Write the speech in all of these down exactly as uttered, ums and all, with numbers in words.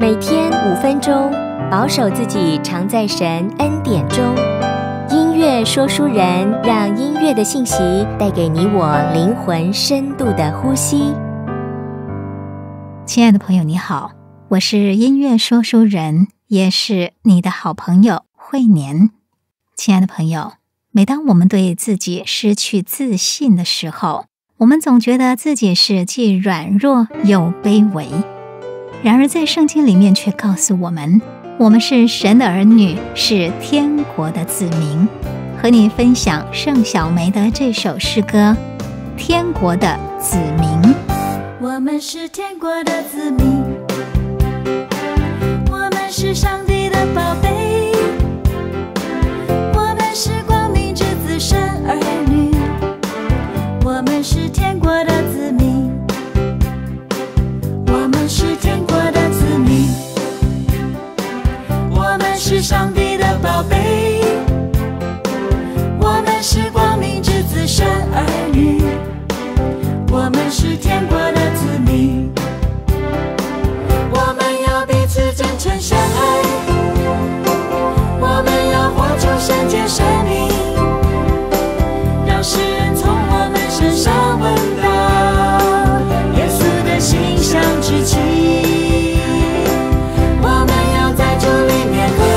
每天五分钟，保守自己常在神恩典中。音乐说书人，让音乐的信息带给你我灵魂深度的呼吸。 亲爱的朋友，你好，我是音乐说书人，也是你的好朋友慧年。亲爱的朋友，每当我们对自己失去自信的时候，我们总觉得自己是既软弱又卑微。然而在圣经里面却告诉我们，我们是神的儿女，是天国的子民。和你分享盛小梅的这首诗歌《天国的子民》。 我们是天国的子民，我们是上帝的宝贝，我们是光明之子，神儿女。我们是天国的子民，我们是天国的子民，我们是上帝的宝贝，我们是光明之子，神儿女。我们是天国的子民，我们要彼此真诚相爱，我们要活出圣洁生命，让世人从我们身上闻到耶稣的馨香之气。我们要在主里面合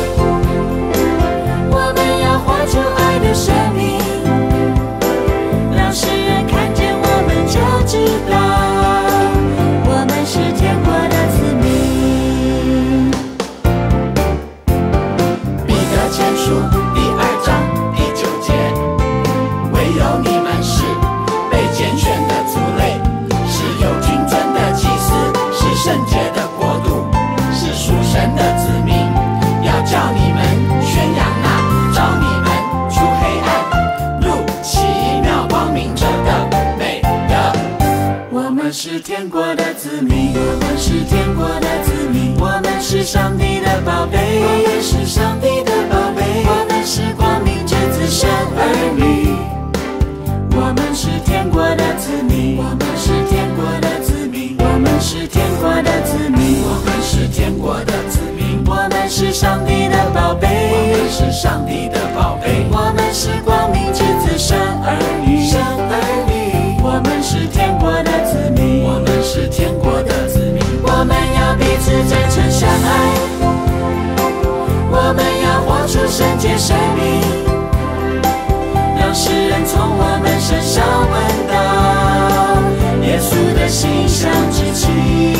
一，我们要活出爱的生命，让世人看见我们就知道我们是天国的子民。 彼得前书第二章第九节，唯有你们是被拣选的族类，是有君尊的祭司，是圣洁的国度，是属神的子民，要叫你们宣扬那召你们出黑暗入奇妙光明者的美德。 我们是天国的子民，我们是天国的子民，我们是上帝的宝贝，我们是上帝的宝贝，我们是光明之子，神儿女。我们是天国的子民，我们是天国的子民，我们是天国的子民， 我们是天国的子民， 我们是上帝的宝贝， 我们是上帝的宝贝， 我们是光明之子，神儿女，神儿女。我们是天国的子民， 我们是天国的子民， 我们要彼此真诚相爱，我们要活出圣洁生命，让世人从我们身上闻到耶稣的馨香之气。